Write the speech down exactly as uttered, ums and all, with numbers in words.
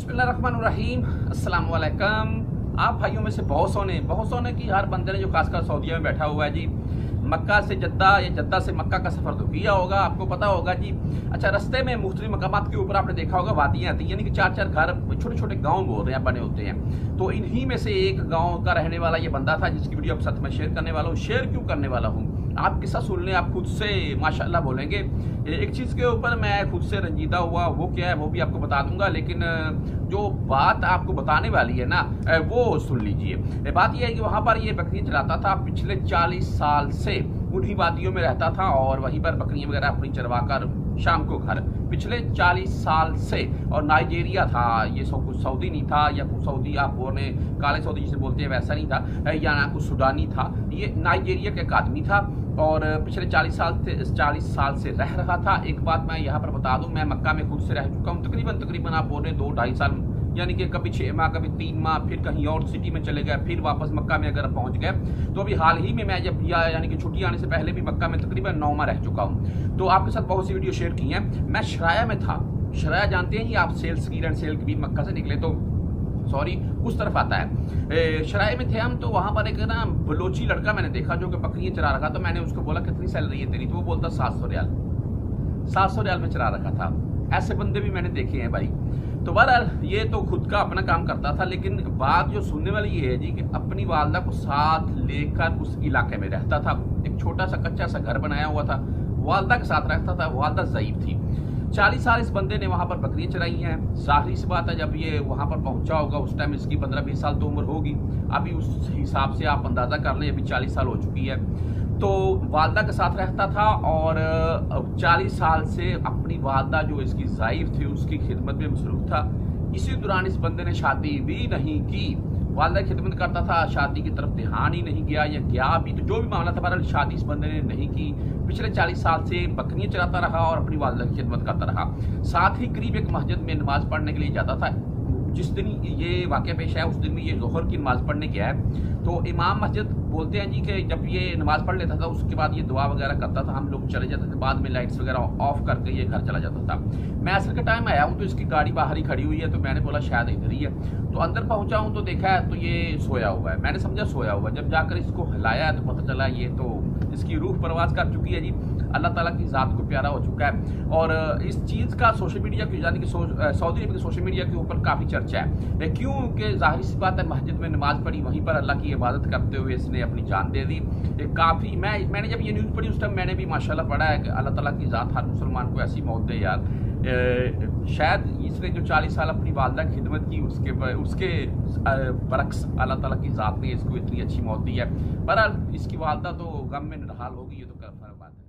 बिस्मिल्लाहिर्रहमानिर्रहीम, अस्सलाम वालेकुम। आप भाइयों में से बहुत सौ ने बहुत सौ ने की हर बंदे ने जो खासकर सऊदीया में बैठा हुआ है जी, मक्का से जद्दा या जद्दा से मक्का का सफर तो किया होगा, आपको पता होगा जी। अच्छा, रास्ते में मुख्तलिफ मकामात के ऊपर आपने देखा होगा वादियाँ आती हैं, यानी कि चार चार घर छोटे छोटे गांव बोल रहे हैं बने होते हैं। तो इन्हीं में से एक गांव का रहने वाला ये बंदा था जिसकी वीडियो आप साथ में शेयर करने वाला हूँ। शेयर क्यों करने वाला हूँ, आप किस्सा सुन लें, आप खुद से माशाल्लाह बोलेंगे। एक चीज़ के ऊपर मैं खुद से रंजीदा हुआ, वो क्या है वो भी आपको बता दूंगा, लेकिन जो बात आपको बताने वाली है ना वो सुन लीजिए। बात यह है कि वहाँ पर ये बकरियाँ चलाता था, पिछले चालीस साल से उन्हीं वादियों में रहता था और वहीं पर बकरियाँ वगैरह अपनी चरवा कर शाम को घर, पिछले चालीस साल से। और नाइजीरिया था ये, सब कुछ सऊदी नहीं था, या कुछ सऊदी आप बोले काले सऊदी जिसे बोलते हैं वैसा नहीं था, या ना कुछ सुडानी था, ये नाइजीरिया का एक आदमी था और पिछले चालीस साल से चालीस साल से रह रहा था। एक बात मैं यहाँ पर बता दूं, मैं मक्का में खुद से रह चुका हूँ तकरीबन तकरीबन आप बोले दो ढाई साल, यानी कि कभी छः माह कभी तीन माह, फिर कहीं और सिटी में चले गए, फिर वापस मक्का में अगर पहुंच गए। तो अभी हाल ही में मैं जब यानी कि छुट्टी आने से पहले भी मक्का में तकरीबन नौ माह रह चुका हूँ। तो आपके साथ बहुत सी वीडियो शेयर की हैं। मैं शराया में था, शराया जानते हैं जी आप, सेल्स की एंड सेल के भी मक्का से निकले तो सॉरी उस तरफ आता है, शराय में थे हम। तो वहां पर एक ना बलोची लड़का मैंने देखा जो कि बकरियां चरा रखा। तो मैंने उसको बोला कितनी सैलरी है तेरी, तो वो बोलता सात सौ रियाल सात सौ रियाल में चरा रखा था। ऐसे बंदे भी मैंने देखे हैं भाई। तो बहरहाल ये तो खुद का अपना काम करता था, लेकिन बात जो सुनने वाली ये है जी कि अपनी वालदा को साथ लेकर उस इलाके में रहता था। एक छोटा सा कच्चा सा घर बनाया हुआ था, वालदा के साथ रहता था। वालदा ज़ईफ थी। चालीस साल इस बंदे ने वहां पर बकरियां चराई हैं। जाहिर सी बात है जब ये वहां पर पहुंचा होगा उस टाइम इसकी पंद्रह बीस साल तो उम्र होगी। अभी उस हिसाब से आप अंदाजा कर लें, अभी चालीस साल हो चुकी है। तो वालदा के साथ रहता था और चालीस साल से अपनी वालदा जो इसकी ज़ाइफ थी उसकी खिदमत में मसरूफ था। इसी दौरान इस बंदे ने शादी भी नहीं की, वालदा की खिदमत करता था, शादी की तरफ ध्यान ही नहीं गया, या गया भी तो जो भी मामला था बहरहाल शादी इस बंदे ने नहीं की। पिछले चालीस साल से बकरियां चराता रहा और अपनी वालदा की खिदमत करता रहा। साथ ही करीब एक मस्जिद में नमाज पढ़ने के लिए जाता था। जिस दिन ये वाक़या पेश है उस दिन में ये जोहर की नमाज पढ़ने गया है। तो इमाम मस्जिद बोलते हैं जी कि जब ये नमाज पढ़ लेता था उसके बाद ये दुआ वगैरह करता था, हम लोग चले जाते थे, बाद में लाइट्स वगैरह ऑफ करके ये घर चला जाता था। मैं असर के टाइम आया हूँ तो इसकी गाड़ी बाहर ही खड़ी हुई है, तो मैंने बोला शायद इधर ही है। तो अंदर पहुंचा हूँ तो देखा है तो ये सोया हुआ है। मैंने समझा सोया हुआ, जब जाकर इसको हिलाया तो पता चला ये तो इसकी रूह परवाज कर चुकी है जी, अल्लाह ताला की ज़ात को प्यारा हो चुका है। और इस चीज़ का सोशल मीडिया की यानी कि सऊदी अरब के सोशल मीडिया के ऊपर काफ़ी चर्चा है, क्योंकि जाहिर सी बात है मस्जिद में नमाज पढ़ी, वहीं पर अल्लाह की इबादत करते हुए इसने अपनी जान दे दी। काफ़ी मैं मैंने जब ये न्यूज़ पढ़ी उस टाइम मैंने भी माशाल्लाह पढ़ा है कि अल्लाह ताला की ज़ात हर मुसलमान को ऐसी मौत दे यार। शायद इसने जो चालीस साल अपनी वालदा की खिदमत की उसके उसके बरक्स अल्लाह ताला की ज़ात ने इसको इतनी अच्छी मौत दी है। बहरहाल इसकी वालदा तो गम में निहाल होगी, ये तो कर बात है।